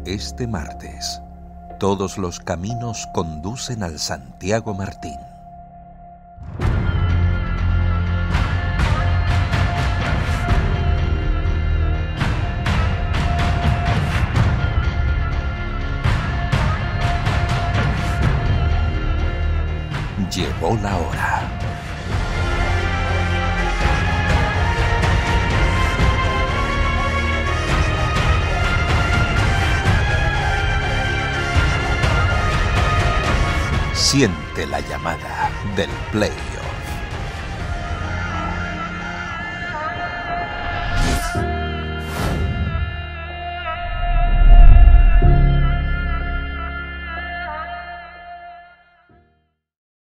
Este martes, todos los caminos conducen al Santiago Martín. Llegó la hora. Siente la llamada del playoff.